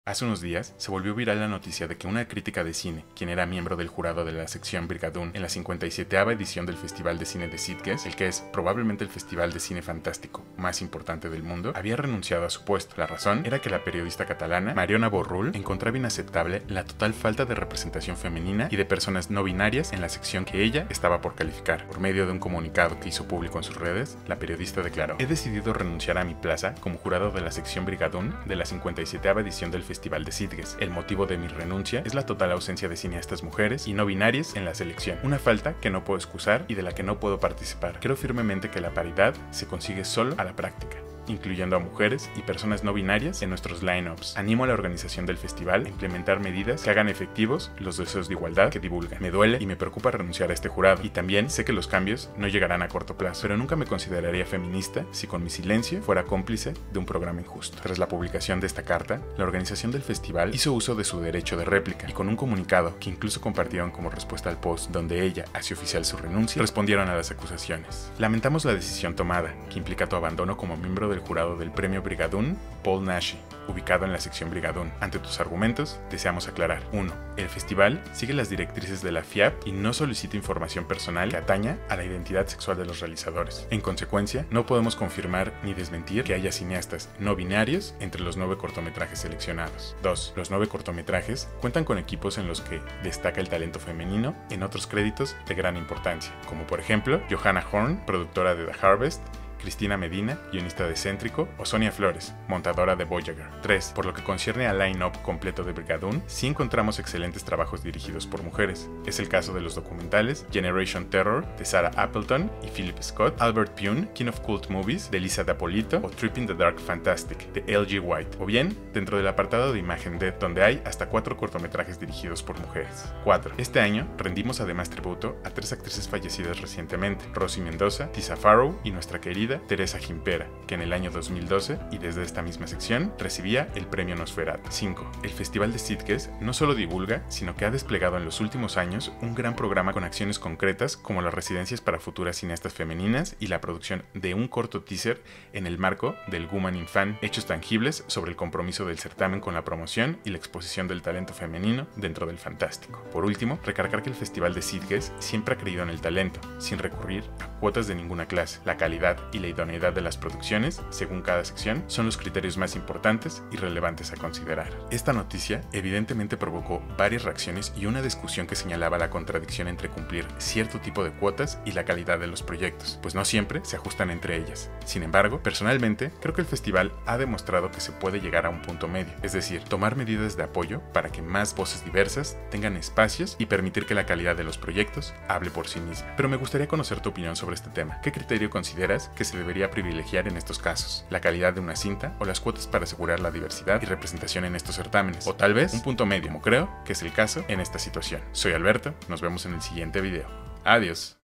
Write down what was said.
Hace unos días se volvió viral la noticia de que una crítica de cine, quien era miembro del jurado de la sección Brigadoon en la 57ª edición del Festival de Cine de Sitges, el que es probablemente el festival de cine fantástico más importante del mundo, había renunciado a su puesto. La razón era que la periodista catalana Mariona Borrull encontraba inaceptable la total falta de representación femenina y de personas no binarias en la sección que ella estaba por calificar. Por medio de un comunicado que hizo público en sus redes, la periodista declaró: "He decidido renunciar a mi plaza como jurado de la sección Brigadoon de la 57ª edición del Festival de Sitges. El motivo de mi renuncia es la total ausencia de cineastas mujeres y no binarias en la selección, una falta que no puedo excusar y de la que no puedo participar. Creo firmemente que la paridad se consigue solo a la práctica, incluyendo a mujeres y personas no binarias en nuestros line-ups. Animo a la organización del festival a implementar medidas que hagan efectivos los deseos de igualdad que divulgan. Me duele y me preocupa renunciar a este jurado, y también sé que los cambios no llegarán a corto plazo, pero nunca me consideraría feminista si con mi silencio fuera cómplice de un programa injusto". Tras la publicación de esta carta, la organización del festival hizo uso de su derecho de réplica, y con un comunicado que incluso compartieron como respuesta al post donde ella hacía oficial su renuncia, respondieron a las acusaciones. "Lamentamos la decisión tomada, que implica tu abandono como miembro del jurado del premio Brigadoon Paul Nashi, ubicado en la sección Brigadoon. Ante tus argumentos, deseamos aclarar: 1. El festival sigue las directrices de la FIAP y no solicita información personal que ataña a la identidad sexual de los realizadores. En consecuencia, no podemos confirmar ni desmentir que haya cineastas no binarios entre los 9 cortometrajes seleccionados. 2. Los 9 cortometrajes cuentan con equipos en los que destaca el talento femenino en otros créditos de gran importancia, como por ejemplo Johanna Horn, productora de The Harvest, Cristina Medina, guionista de Céntrico, o Sonia Flores, montadora de Voyager. 3. Por lo que concierne al line-up completo de Brigadoon, sí encontramos excelentes trabajos dirigidos por mujeres. Es el caso de los documentales Generation Terror, de Sarah Appleton y Philip Scott, Albert Pune, King of Cult Movies, de Lisa D'Appolito, o Tripping the Dark Fantastic, de L.G. White. O bien, dentro del apartado de imagen D, donde hay hasta 4 cortometrajes dirigidos por mujeres. 4. Este año rendimos además tributo a 3 actrices fallecidas recientemente: Rosie Mendoza, Tisa Farrow y nuestra querida Teresa Gimpera, que en el año 2012, y desde esta misma sección, recibía el premio Nosferatu. 5. El Festival de Sitges no solo divulga, sino que ha desplegado en los últimos años un gran programa con acciones concretas como las residencias para futuras cineastas femeninas y la producción de un corto teaser en el marco del Woman in Fan, hechos tangibles sobre el compromiso del certamen con la promoción y la exposición del talento femenino dentro del fantástico. Por último, recargar que el Festival de Sitges siempre ha creído en el talento, sin recurrir a cuotas de ninguna clase. La calidad y la idoneidad de las producciones, según cada sección, son los criterios más importantes y relevantes a considerar. Esta noticia evidentemente provocó varias reacciones y una discusión que señalaba la contradicción entre cumplir cierto tipo de cuotas y la calidad de los proyectos, pues no siempre se ajustan entre ellas. Sin embargo, personalmente, creo que el festival ha demostrado que se puede llegar a un punto medio, es decir, tomar medidas de apoyo para que más voces diversas tengan espacios y permitir que la calidad de los proyectos hable por sí misma. Pero me gustaría conocer tu opinión sobre este tema. ¿Qué criterio consideras que se debería privilegiar en estos casos? ¿La calidad de una cinta o las cuotas para asegurar la diversidad y representación en estos certámenes? O tal vez un punto medio, como creo que es el caso en esta situación. Soy Alberto, nos vemos en el siguiente video. Adiós.